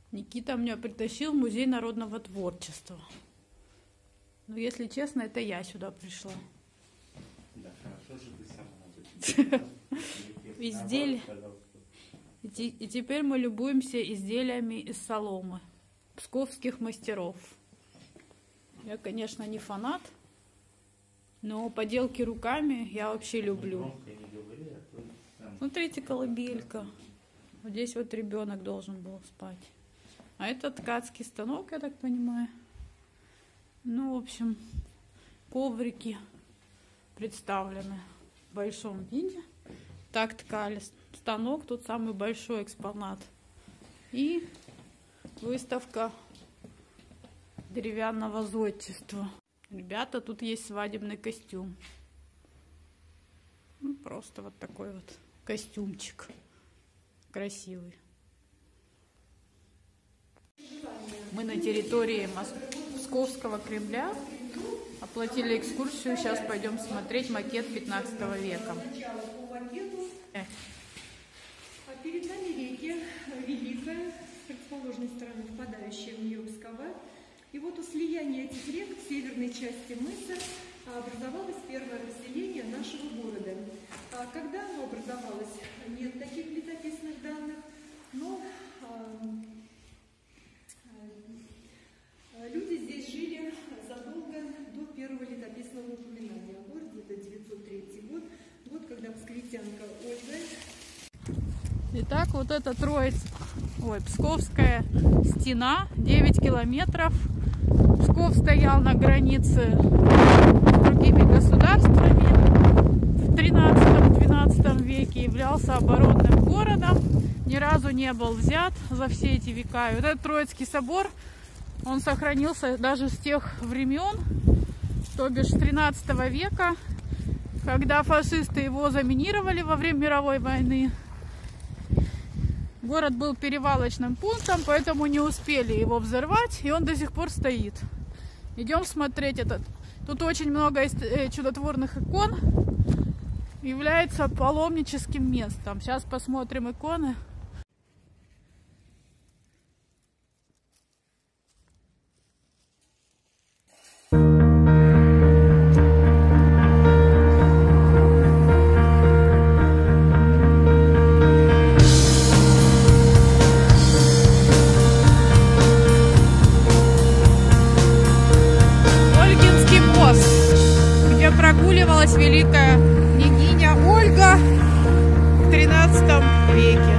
Никита меня притащил в музей народного творчества. Но, если честно, это я сюда пришла. Да, хорошо же ты сама. Изделия. И теперь мы любуемся изделиями из соломы псковских мастеров. Я, конечно, не фанат, но поделки руками я вообще люблю. Смотрите, колыбелька. Вот здесь вот ребенок должен был спать. А это ткацкий станок, я так понимаю. Ну, в общем, коврики представлены в большом виде. Так ткали станок, тут самый большой экспонат. И выставка деревянного зодчества. Ребята, тут есть свадебный костюм. Ну, просто вот такой вот костюмчик. Красивый. Мы на территории Московского Кремля. Оплатили экскурсию. Сейчас пойдем смотреть макет 15 века. А перед нами реки Великая, с противоположной стороны впадающая в нее Пскова. И вот у слияния этих рек в северной части мыса образовалось первое расселение нашего города. Когда оно образовалось, нет таких летописных данных, но люди здесь жили задолго до первого летописного упоминания о городе, это 903 год, когда псковитянка Ольга. Итак, вот это Псковская стена, 9 километров. Псков стоял на границе с другими государствами. В 13-12 веке являлся оборонным городом. Ни разу не был взят за все эти века. И вот этот Троицкий собор, он сохранился даже с тех времен, то бишь с 13 века, когда фашисты его заминировали во время мировой войны. Город был перевалочным пунктом, поэтому не успели его взорвать, и он до сих пор стоит. Идем смотреть этот. Тут очень много чудотворных икон. Является паломническим местом. Сейчас посмотрим иконы. Прогуливалась великая княгиня Ольга в 13 веке.